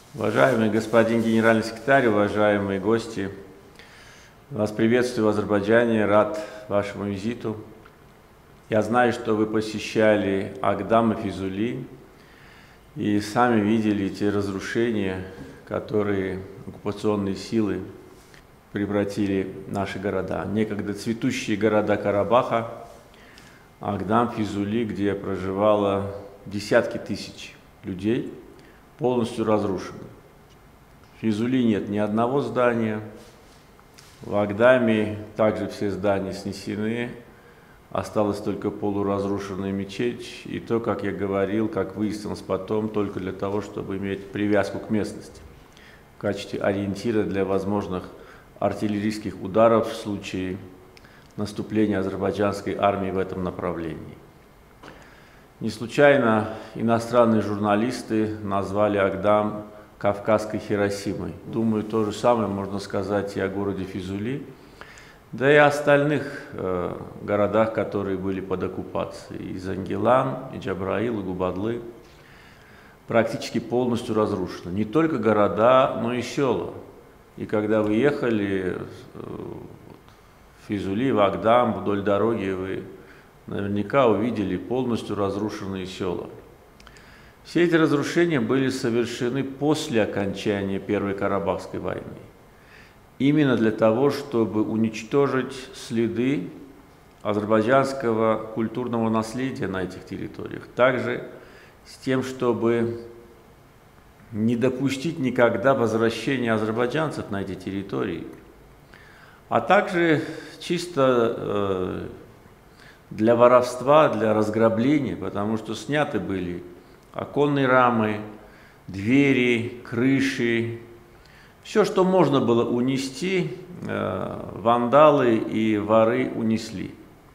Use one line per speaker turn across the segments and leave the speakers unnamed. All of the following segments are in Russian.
Уважаемый господин генеральный секретарь, уважаемые гости, вас приветствую в Азербайджане, рад вашему визиту. Я знаю, что вы посещали Агдам и Физули и сами видели те разрушения, которые оккупационные силы превратили в наши города. Некогда цветущие города Карабаха, Агдам, Физули, где проживало десятки тысяч людей, полностью разрушены. В Физули нет ни одного здания, в Агдаме также все здания снесены, осталась только полуразрушенная мечеть, и то, как я говорил, как выяснилось потом, только для того, чтобы иметь привязку к местности в качестве ориентира для возможных артиллерийских ударов в случае наступления азербайджанской армии в этом направлении. Не случайно иностранные журналисты назвали Агдам Кавказской Хиросимой. Думаю, то же самое можно сказать и о городе Физули, да и о остальных городах, которые были под оккупацией. И Зангилан, и Джабраил, и Губадлы практически полностью разрушены. Не только города, но и села. И когда вы ехали в Физули, в Агдам, вдоль дороги, вы наверняка увидели полностью разрушенные села. Все эти разрушения были совершены после окончания Первой Карабахской войны. Именно для того, чтобы уничтожить следы азербайджанского культурного наследия на этих территориях. Также с тем, чтобы не допустить никогда возвращения азербайджанцев на эти территории. А также чисто для воровства, для разграбления, потому что сняты были оконные рамы, двери, крыши. Все, что можно было унести, вандалы и воры унесли.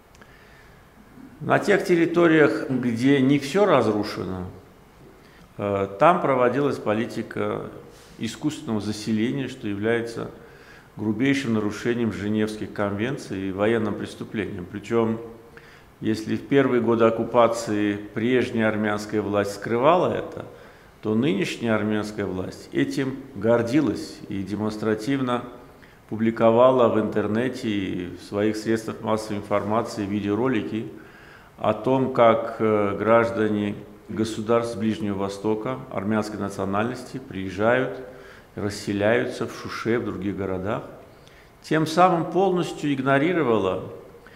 На тех территориях, где не все разрушено, там проводилась политика искусственного заселения, что является грубейшим нарушением Женевских конвенций и военным преступлением. Причем, если в первые годы оккупации прежняя армянская власть скрывала это, то нынешняя армянская власть этим гордилась и демонстративно публиковала в интернете и в своих средствах массовой информации видеоролики о том, как граждане государств Ближнего Востока армянской национальности приезжают, расселяются в Шуше, в других городах, тем самым полностью игнорировала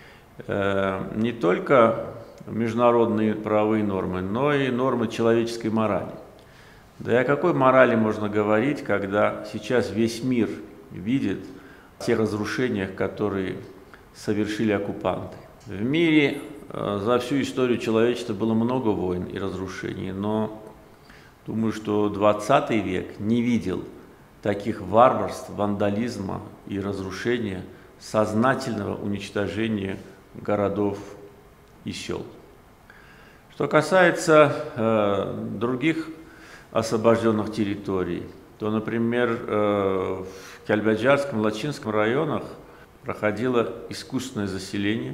не только международные правовые нормы, но и нормы человеческой морали. Да и о какой морали можно говорить, когда сейчас весь мир видит те разрушения, которые совершили оккупанты. В мире за всю историю человечества было много войн и разрушений, но думаю, что 20 век не видел таких варварств, вандализма и разрушения, сознательного уничтожения городов и сел. Что касается других освобожденных территорий, то, например, в Кельбаджарском, Лачинском районах проходило искусственное заселение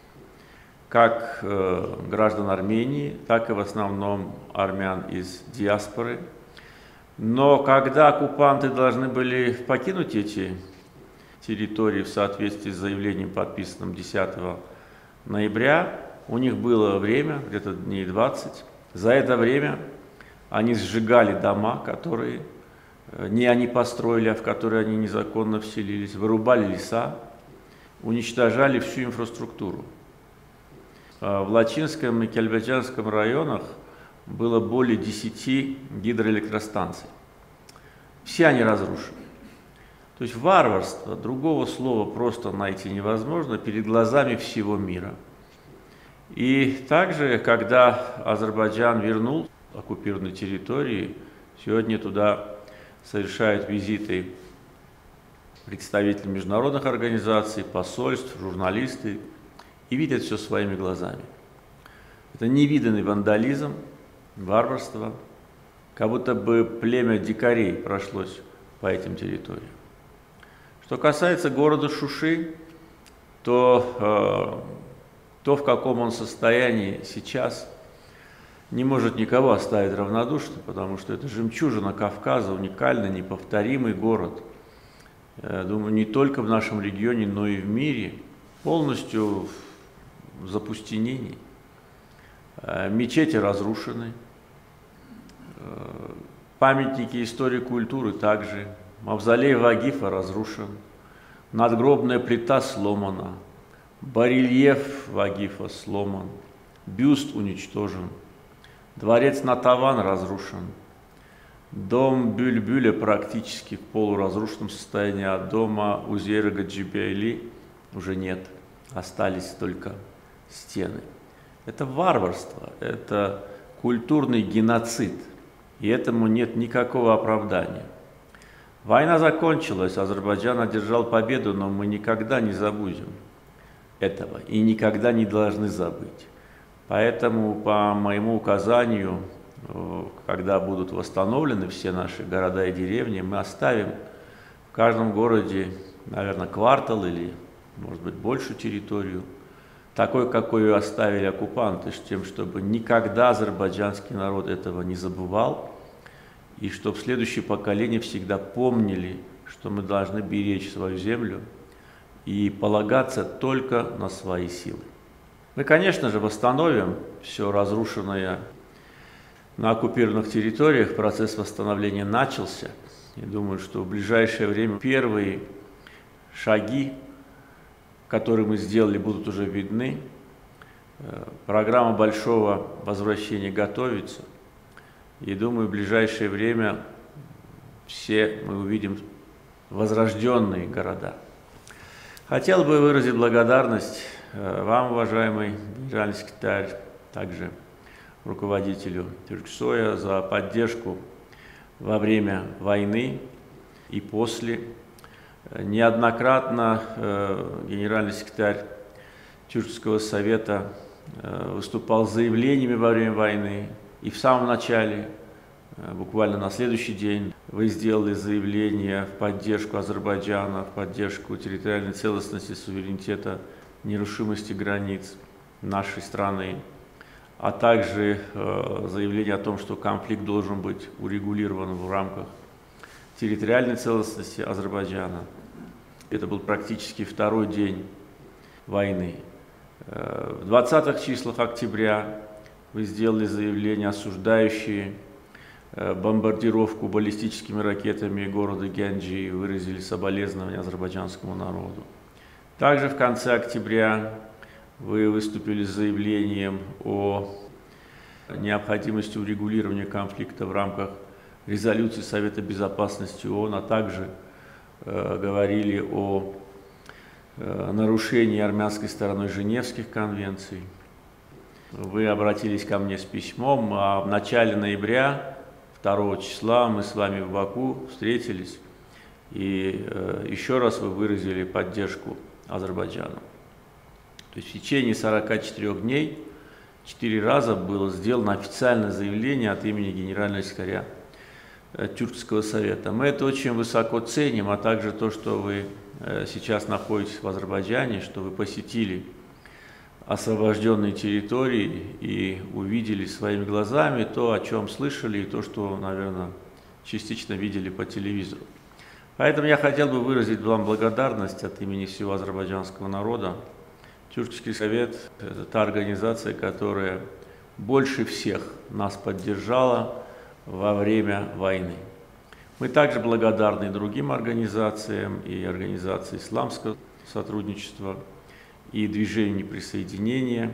как граждан Армении, так и в основном армян из диаспоры. Но когда оккупанты должны были покинуть эти территории в соответствии с заявлением, подписанным 10 ноября, у них было время, где-то дней 20. За это время они сжигали дома, которые не они построили, а в которые они незаконно вселились, вырубали леса, уничтожали всю инфраструктуру. В Лачинском и Кельбаджарском районах было более 10 гидроэлектростанций. Все они разрушены. То есть варварство, другого слова просто найти невозможно, перед глазами всего мира. И также, когда Азербайджан вернул оккупированные территории, сегодня туда совершают визиты представители международных организаций, посольств, журналисты и видят все своими глазами. Это невиданный вандализм, варварство, как будто бы племя дикарей прошлось по этим территориям. Что касается города Шуши, то в каком он состоянии сейчас, не может никого оставить равнодушным, потому что это жемчужина Кавказа, уникальный, неповторимый город. Думаю, не только в нашем регионе, но и в мире, полностью в запустенении. Мечети разрушены, памятники истории культуры также, мавзолей Вагифа разрушен, надгробная плита сломана, барельеф Вагифа сломан, бюст уничтожен, дворец Натаван разрушен, дом Бюльбюля практически в полуразрушенном состоянии, а дома Узейра Гаджибейли уже нет, остались только стены. Это варварство, это культурный геноцид, и этому нет никакого оправдания. Война закончилась, Азербайджан одержал победу, но мы никогда не забудем этого и никогда не должны забыть. Поэтому по моему указанию, когда будут восстановлены все наши города и деревни, мы оставим в каждом городе, наверное, квартал или, может быть, большую территорию, такой, какой ее оставили оккупанты, с тем, чтобы никогда азербайджанский народ этого не забывал, и чтобы следующие поколения всегда помнили, что мы должны беречь свою землю и полагаться только на свои силы. Мы, конечно же, восстановим все разрушенное на оккупированных территориях, процесс восстановления начался. Я думаю, что в ближайшее время первые шаги, которые мы сделали, будут уже видны. Программа большого возвращения готовится. И думаю, в ближайшее время все мы увидим возрожденные города. Хотел бы выразить благодарность вам, уважаемый генеральный секретарь, также руководителю Тюрксоя, за поддержку во время войны и после. Неоднократно генеральный секретарь Тюркского совета выступал с заявлениями во время войны. И в самом начале, буквально на следующий день, вы сделали заявление в поддержку Азербайджана, в поддержку территориальной целостности, суверенитета, нерушимости границ нашей страны, а также заявление о том, что конфликт должен быть урегулирован в рамках территориальной целостности Азербайджана. Это был практически второй день войны. В 20-х числах октября вы сделали заявление, осуждающее бомбардировку баллистическими ракетами города Гянджи, и выразили соболезнования азербайджанскому народу. Также в конце октября вы выступили с заявлением о необходимости урегулирования конфликта в рамках резолюции Совета Безопасности ООН, а также говорили о нарушении армянской стороной Женевских конвенций. Вы обратились ко мне с письмом, а в начале ноября, 2 числа, мы с вами в Баку встретились, и еще раз вы выразили поддержку Азербайджану. То есть в течение 44 дней 4 раза было сделано официальное заявление от имени генерального секретаря Тюркского совета. Мы это очень высоко ценим, а также то, что вы сейчас находитесь в Азербайджане, что вы посетили освобожденные территории и увидели своими глазами то, о чем слышали, и то, что, наверное, частично видели по телевизору. Поэтому я хотел бы выразить вам благодарность от имени всего азербайджанского народа. Тюркский совет – это та организация, которая больше всех нас поддержала во время войны. Мы также благодарны другим организациям, и организации исламского сотрудничества, и движению неприсоединения.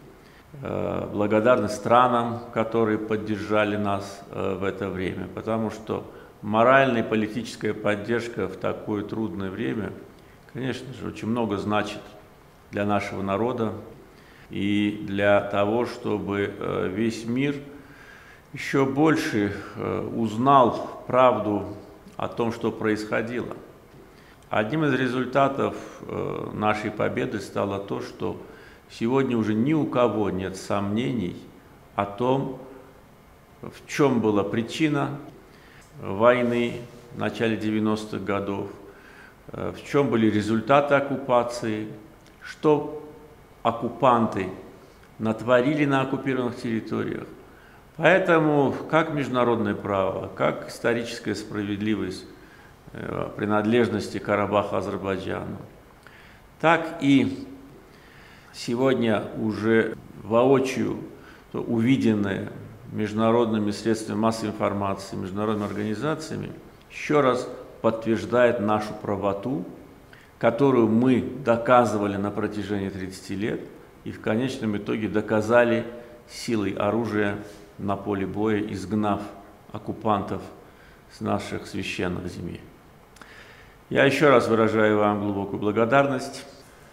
Благодарны странам, которые поддержали нас в это время, потому что моральная и политическая поддержка в такое трудное время, конечно же, очень много значит для нашего народа и для того, чтобы весь мир еще больше узнал правду о том, что происходило. Одним из результатов нашей победы стало то, что сегодня уже ни у кого нет сомнений о том, в чем была причина войны в начале 90-х годов, в чем были результаты оккупации, что оккупанты натворили на оккупированных территориях, Поэтому как международное право, как историческая справедливость принадлежности Карабаха Азербайджану, так и сегодня уже воочию увиденное международными средствами массовой информации, международными организациями, еще раз подтверждает нашу правоту, которую мы доказывали на протяжении 30 лет и в конечном итоге доказали силой оружия на поле боя, изгнав оккупантов с наших священных земель. Я еще раз выражаю вам глубокую благодарность.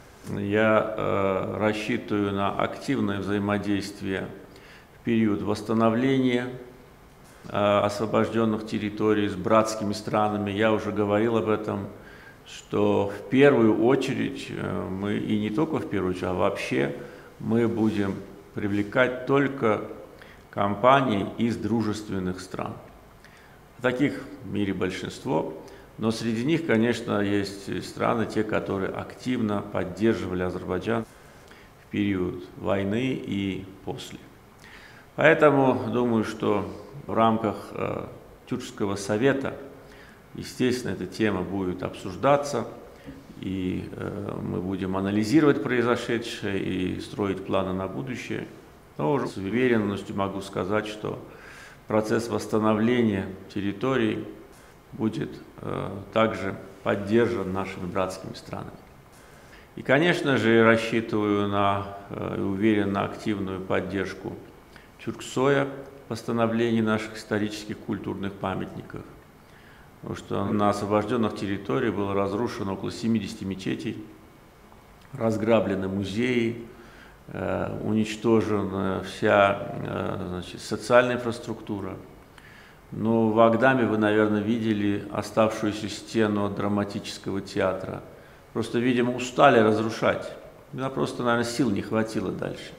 Я рассчитываю на активное взаимодействие в период восстановления освобожденных территорий с братскими странами. Я уже говорил об этом, что в первую очередь мы, и не только в первую очередь, а вообще мы будем привлекать только компании из дружественных стран. Таких в мире большинство, но среди них, конечно, есть страны, те, которые активно поддерживали Азербайджан в период войны и после. Поэтому думаю, что в рамках Тюркского совета, естественно, эта тема будет обсуждаться, и мы будем анализировать произошедшее и строить планы на будущее. Но уже с уверенностью могу сказать, что процесс восстановления территорий будет также поддержан нашими братскими странами. И, конечно же, рассчитываю и уверен на активную поддержку Тюрксоя в восстановлении наших исторических культурных памятников. Потому что на освобожденных территориях было разрушено около 70 мечетей, разграблены музеи, уничтожена вся социальная инфраструктура. Но в Агдаме вы, наверное, видели оставшуюся стену от драматического театра. Просто, видимо, устали разрушать. Просто, наверное, сил не хватило дальше.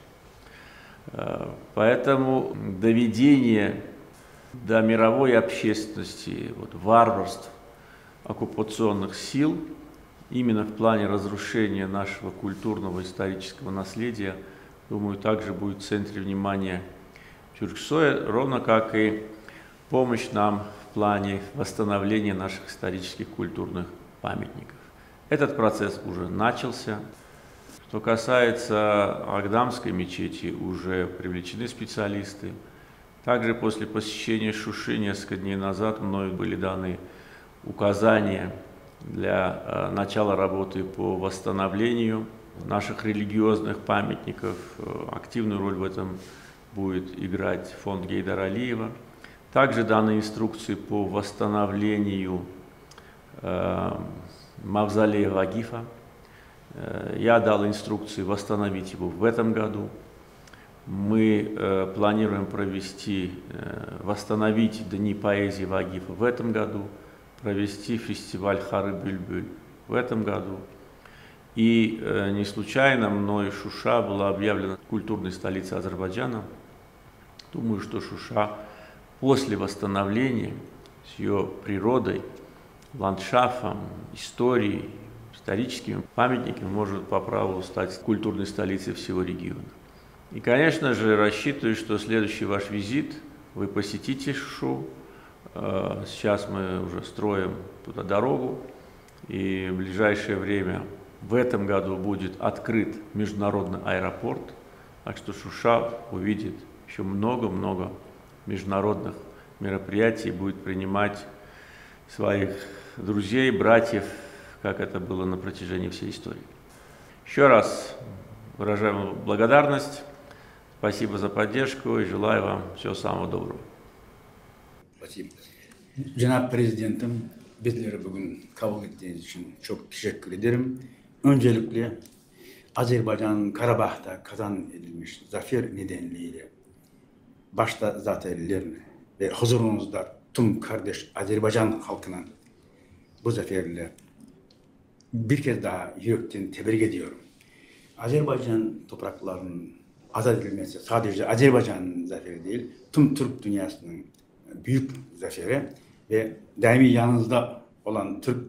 Поэтому доведение до мировой общественности варварств оккупационных сил именно в плане разрушения нашего культурного исторического наследия, думаю, также будет в центре внимания Тюрксоя, ровно как и помощь нам в плане восстановления наших исторических культурных памятников. Этот процесс уже начался. Что касается Агдамской мечети, уже привлечены специалисты. Также после посещения Шуши несколько дней назад мною были даны указания для начала работы по восстановлению наших религиозных памятников. Активную роль в этом будет играть фонд Гейдара Алиева. Также даны инструкции по восстановлению мавзолея Вагифа. Я дал инструкции восстановить его в этом году. Мы планируем восстановить Дни поэзии Вагифа в этом году, провести фестиваль Хары-Бюльбюль в этом году. И не случайно мной Шуша была объявлена культурной столицей Азербайджана. Думаю, что Шуша после восстановления с ее природой, ландшафтом, историей, историческими памятниками может по праву стать культурной столицей всего региона. И, конечно же, рассчитываю, что следующий ваш визит вы посетите Шушу. Сейчас мы уже строим туда дорогу, и в ближайшее время в этом году будет открыт международный аэропорт, так что Шуша увидит еще много-много международных мероприятий, будет принимать своих друзей, братьев, как это было на протяжении всей истории. Еще раз выражаю вам благодарность, спасибо за поддержку и желаю вам всего самого доброго.
Спасибо. Cenab Prezidentim, bizleri bugün kabul ettiğiniz için çok teşekkür ederim. Öncelikle Azerbaycan'ın Karabağ'da kazan edilmiş zafer nedeniyle başta zaferlerine ve huzurunuzda tüm kardeş Azerbaycan halkına bu zaferle bir kez daha yürekten tebrik ediyorum. Azerbaycan topraklarının azat edilmesi sadece Azerbaycan'ın zaferi değil, tüm Türk dünyasının büyük zaferi ve daimi yanınızda olan Türk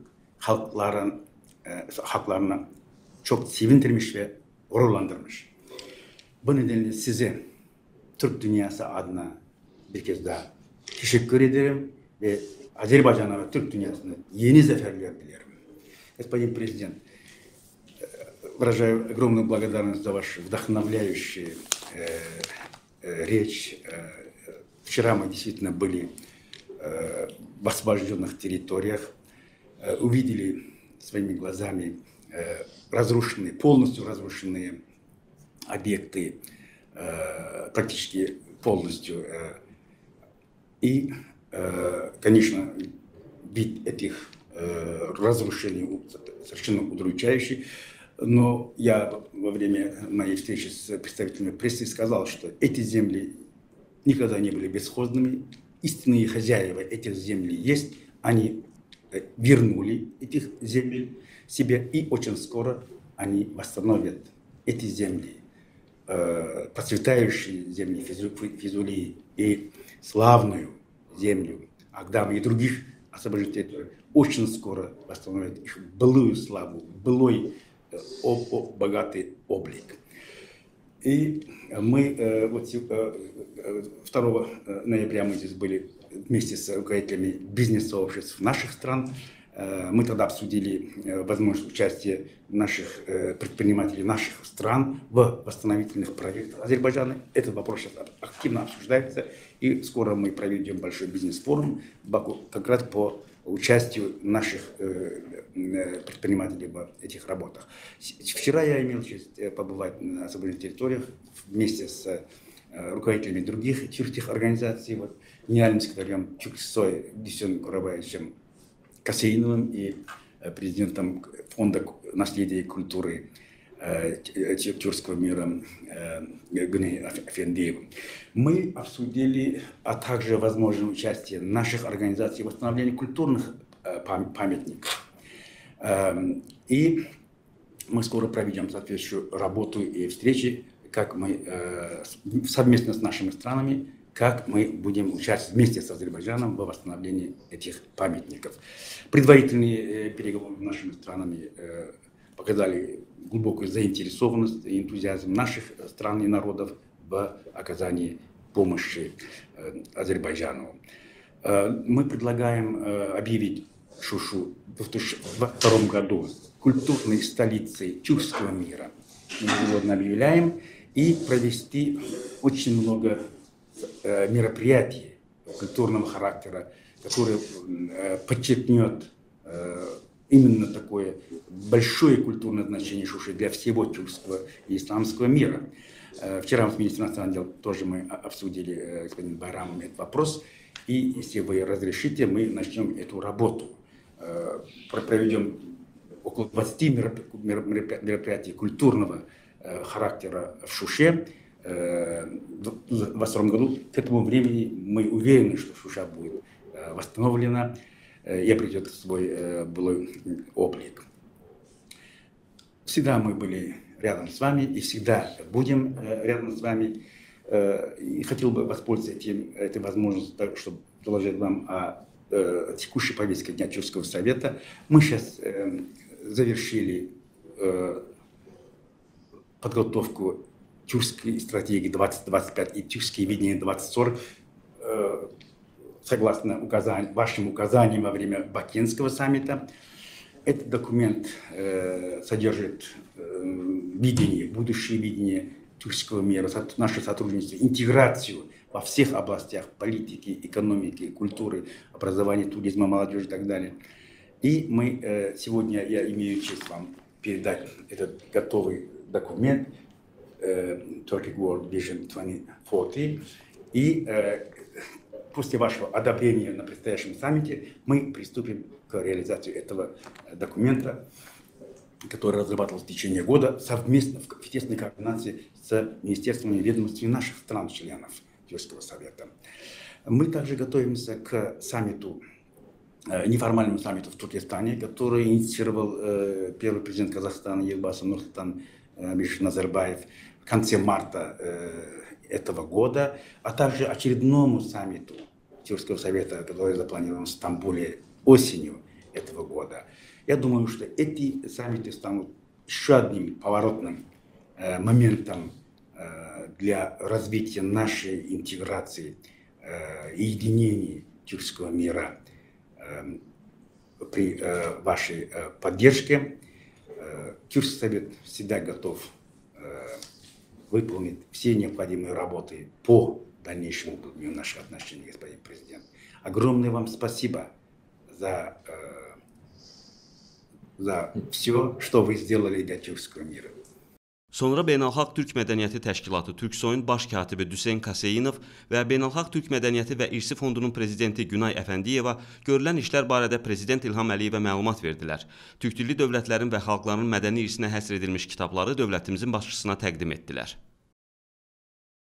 halklarına çok sevindirmiş ve gururlandırmış. Bu nedenle size Türk dünyası adına bir kez daha teşekkür ederim ve Azerbaycan'a ve Türk dünyasına yeni zaferler dilerim. Господин президент, выражаю огромную благодарность за вашу вдохновляющую речь. Вчера мы действительно были в освобожденных территориях, увидели своими глазами разрушенные, полностью разрушенные объекты, практически полностью. И, конечно, вид этих разрушений совершенно удручающий. Но я во время моей встречи с представителями прессы сказал, что эти земли никогда не были бесхозными. Истинные хозяева этих земель есть. Они вернули этих земель себе, и очень скоро они восстановят эти земли, процветающие земли Физулии и славную землю Агдама и других освобожденных очень скоро восстановят их былую славу, былой богатый облик. И мы вот 2 ноября мы здесь были вместе с руководителями бизнес-сообществ наших стран. Мы тогда обсудили возможность участия наших предпринимателей наших стран в восстановительных проектах Азербайджана. Этот вопрос сейчас активно обсуждается, и скоро мы проведем большой бизнес-форум в Баку как раз по участию наших предпринимателей в этих работах. Вчера я имел честь побывать на освобожденных территориях вместе с руководителями других тюркских организаций, вот, генеральным секретарем Тюрксой Дюсен Курабаевичем Касейновым и президентом фонда наследия и культуры тюркского мира Гүней Афендиевым. Мы обсудили, а также возможное участие наших организаций в восстановлении культурных памятников. И мы скоро проведем соответствующую работу и встречи, как мы совместно с нашими странами, как мы будем участвовать вместе с Азербайджаном в восстановлении этих памятников. Предварительные переговоры с нашими странами показали глубокую заинтересованность и энтузиазм наших стран и народов в оказании помощи Азербайджану. Мы предлагаем объявить Шушу в 2002 году культурной столицей тюркского мира. Мы ежегодно объявляем и провести очень много мероприятий культурного характера, которые подчеркнет именно такое большое культурное значение Шуши для всего тюркского и исламского мира. Вчера в министре иностранных дел тоже мы обсудили господин Байрамом этот вопрос, и если вы разрешите, мы начнем эту работу. Проведем около 20 мероприятий культурного характера в Шуше. В 2022 году, к этому времени мы уверены, что Шуша будет восстановлена и обретет свой былой облик. Всегда мы были рядом с вами и всегда будем рядом с вами. И хотел бы воспользоваться этой возможностью, чтобы доложить вам о текущей повестке Дня Тюркского совета. Мы сейчас завершили подготовку тюркской стратегии 2025 и тюркские видения 2040, согласно вашим указаниям во время Бакинского саммита. Этот документ содержит видение, будущее видение тюркского мира, наше сотрудничество, интеграцию во всех областях политики, экономики, культуры, образования, туризма, молодежи и так далее. И мы сегодня, я имею честь вам передать этот готовый документ Turkic World Vision 2040. И после вашего одобрения на предстоящем саммите мы приступим к реализации этого документа, который разрабатывался в течение года совместно в тесной координации с министерствами и ведомствами наших стран-членов Тюркского совета. Мы также готовимся к саммиту, неформальному саммиту в Туркестане, который инициировал первый президент Казахстана Елбасы Нурсултан Назарбаев в конце марта этого года, а также очередному саммиту Тюркского совета, который запланирован в Стамбуле осенью этого года. Я думаю, что эти саммиты станут еще одним поворотным моментом для развития нашей интеграции единения тюркского мира при вашей поддержке. Тюркский совет всегда готов выполнить все необходимые работы по дальнейшему углублению наших отношений, господин президент. Огромное вам спасибо за все, что вы сделали для тюркского мира.
Sonra Beynəlxalq Türk Mədəniyyəti Təşkilatı Türksoyun baş katibi Düseyn Kaseyinov və Beynəlxalq Türk Mədəniyyəti və İrsi Fondunun prezidenti Günay Əfəndiyeva görülən işlər barədə Prezident İlham Əliyevə məlumat verdilər. Türk dilli dövlətlərin və xalqların mədəni irsinə həsr edilmiş kitabları dövlətimizin başçısına təqdim etdilər.